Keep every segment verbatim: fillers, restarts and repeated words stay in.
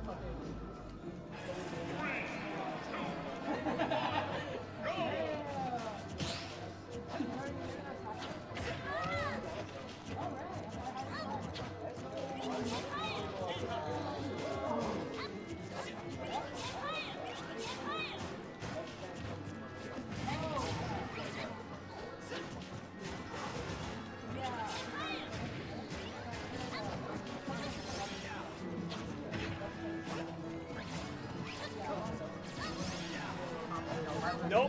Nope.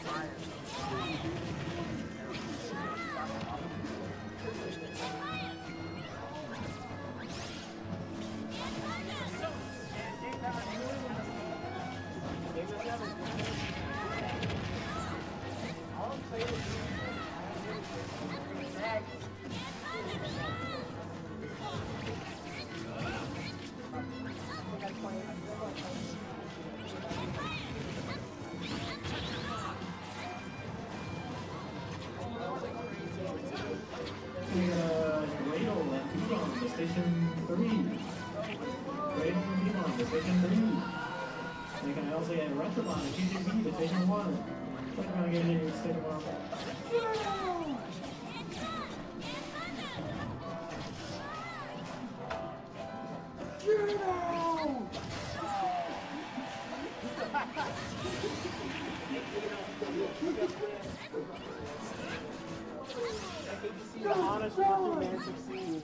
Station three. Raiden from Elon to Station three. You can also get Retrobot and T G B to Station one. Click on getting to Station one. I hate to see the honest working man succeed.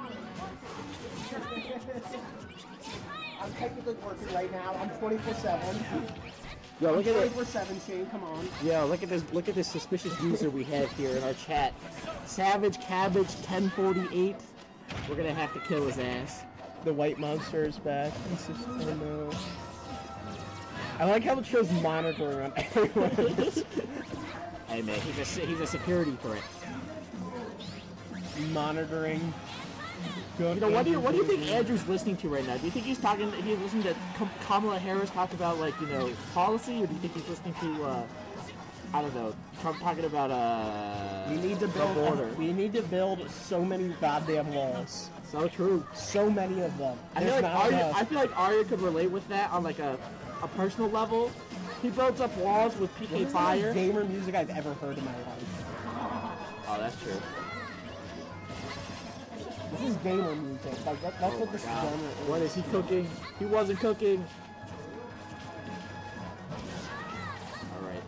I'm technically working right now. I'm twenty-four seven. Yo, look at it. twenty-four seven, Shane, come on. Yo, look at this. Look at this suspicious user we have here in our chat. Savage Cabbage ten forty-eight. We're gonna have to kill his ass. The white monster is back. It's just, oh no. I like how it shows monitoring on everyone. Hey man, he's a he's a security threat. Monitoring. You know, what do you what do you think Andrew's listening to right now? Do you think he's talking? He's listening to Kamala Harris talk about, like, you know, policy, or do you think he's listening to uh, I don't know, Trump talking about uh? We need to build. Border. We need to build so many goddamn walls. So true. So many of them. I feel like Arya, I feel like Arya could relate with that on like a a personal level. He builds up walls with P K This is Fire. the most gamer music I've ever heard in my life. Oh, that's true. This is gamer music. Like that, that's Oh what this God. genre is. What is he cooking? He wasn't cooking. All right.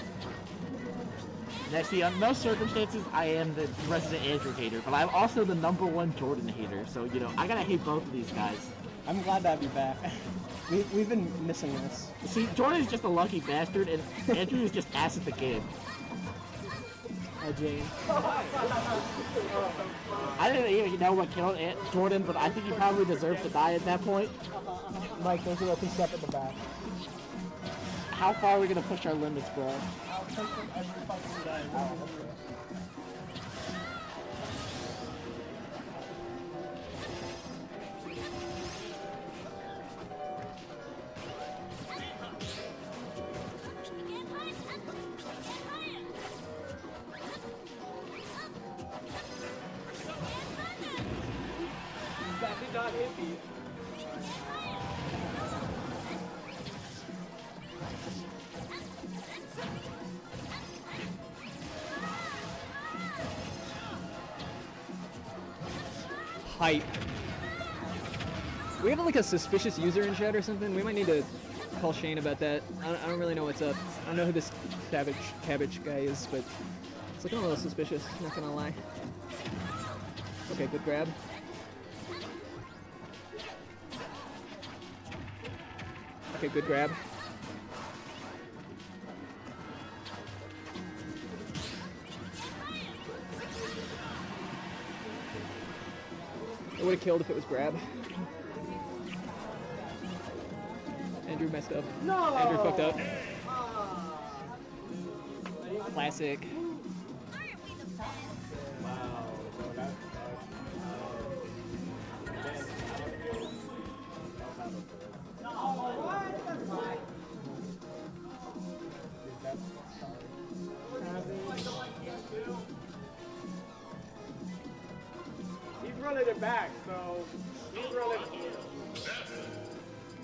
Now, see, under most circumstances, I am the resident Andrew hater, but I'm also the number one Jordan hater. So, you know, I gotta hate both of these guys. I'm glad to have you back. we, we've been missing this. See, Jordan is just a lucky bastard, and Andrew is just ass at the game. Hi, Jane. I didn't even know what killed Ant Jordan, but I think he probably deserved to die at that point. Mike, there's an open step at the back. How far are we gonna push our limits, bro? I'll take them every fucking day. That did not hit me. Hype. We have like a suspicious user in chat or something. We might need to call Shane about that. I don't, I don't really know what's up. I don't know who this cabbage cabbage guy is, but it's looking a little suspicious. Not gonna lie. Okay, good grab. Okay, good grab. It would have killed if it was grab. Andrew messed up. No! Andrew fucked up. Classic. Wow. So that's He's running it back, so he's running.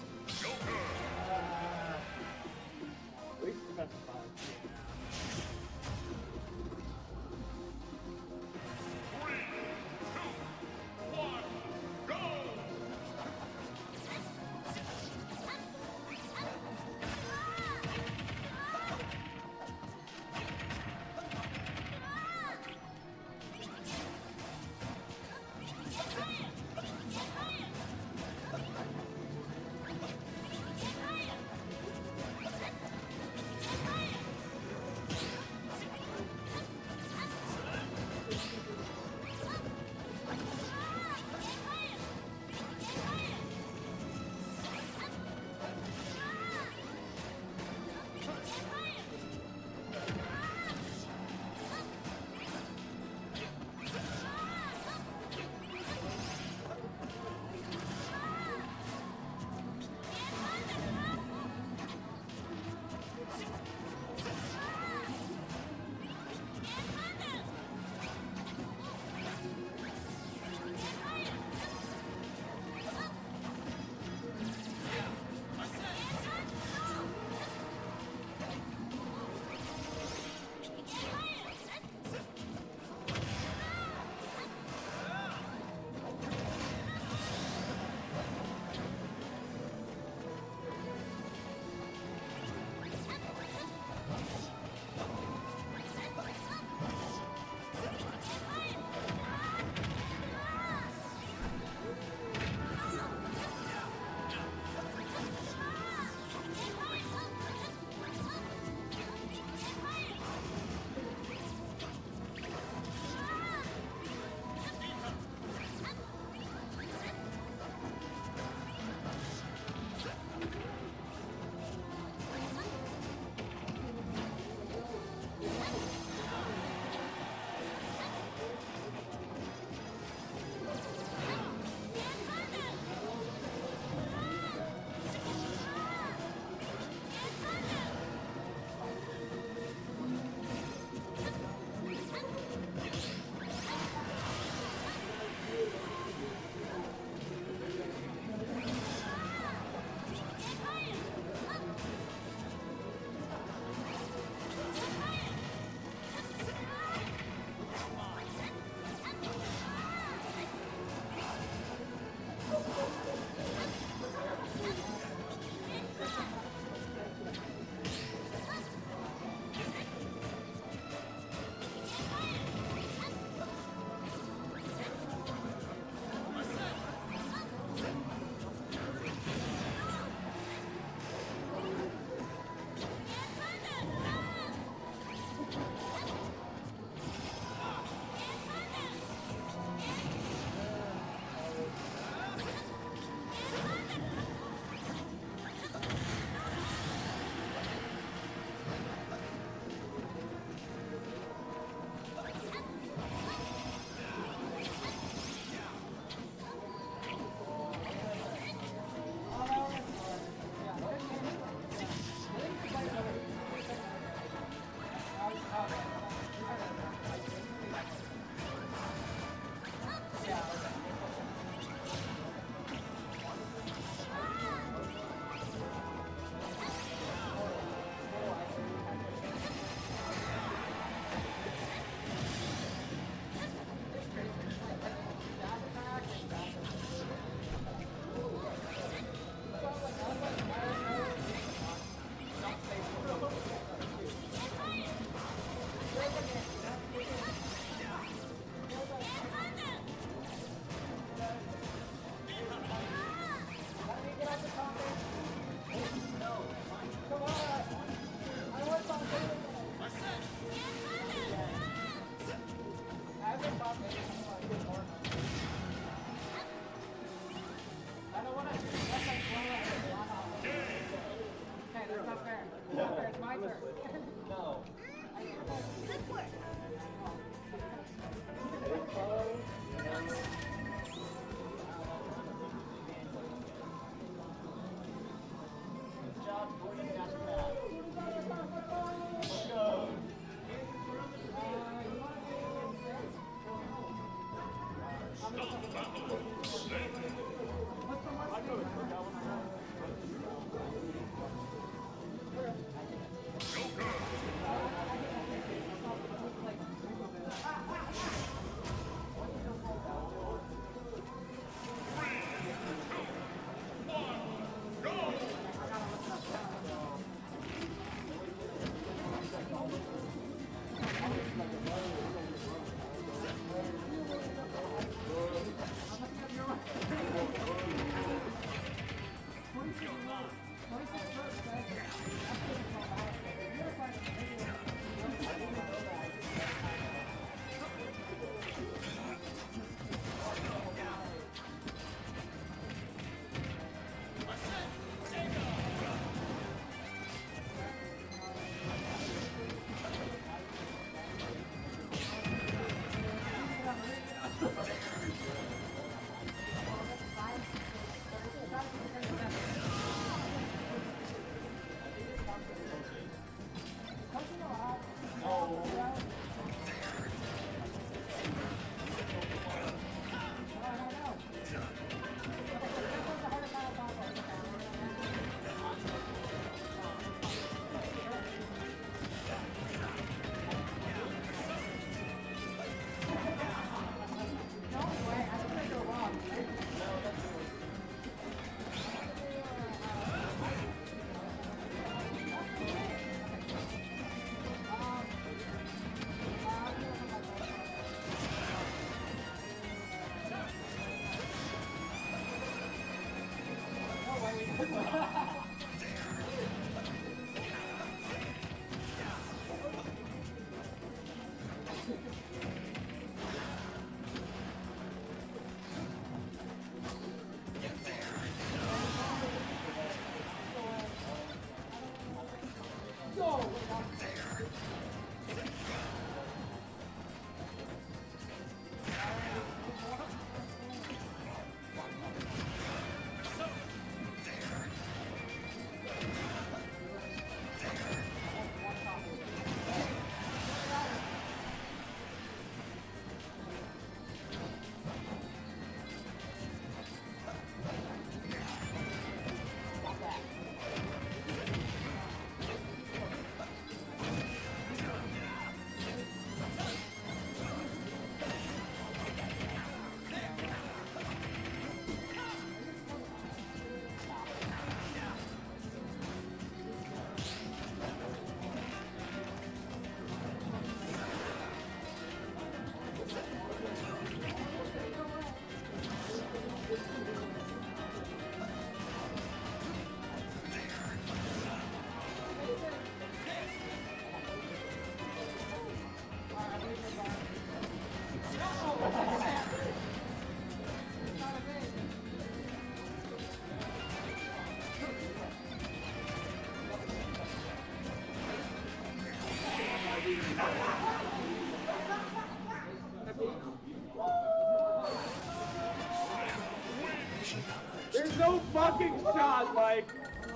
There's no fucking shot, Mike.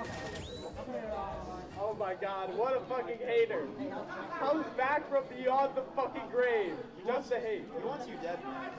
Oh my god, what a fucking hater. Comes back from beyond the fucking grave. Just to hate. He wants you dead, man.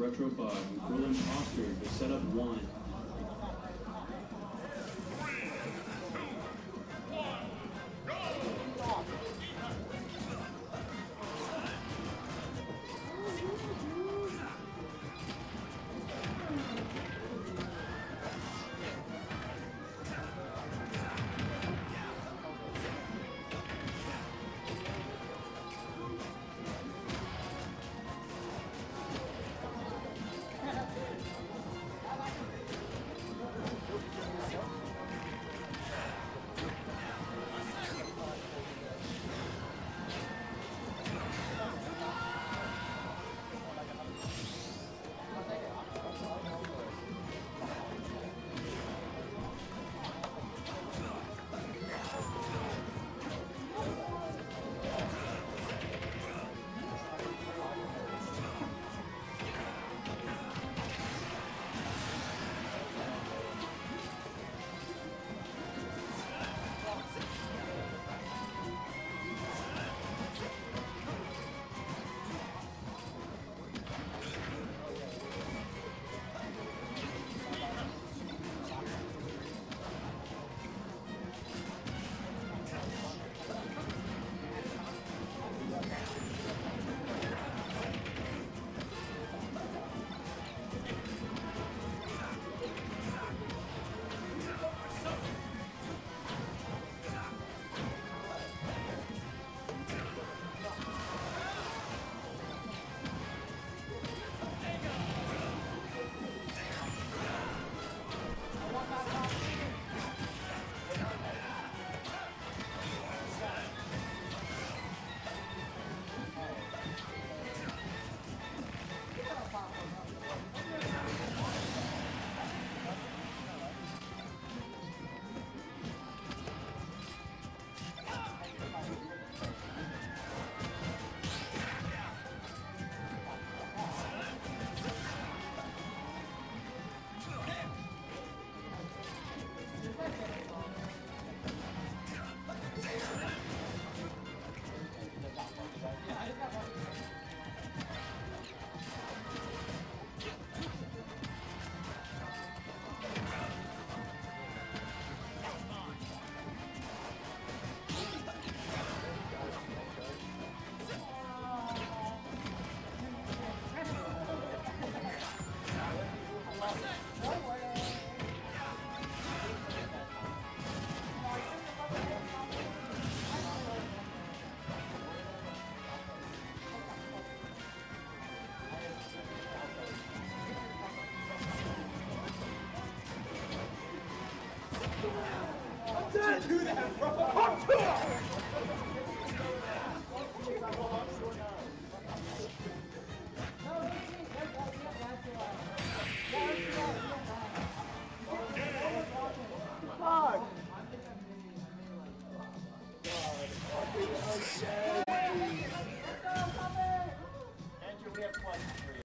Retropod, Cruel Imposter, the setup one.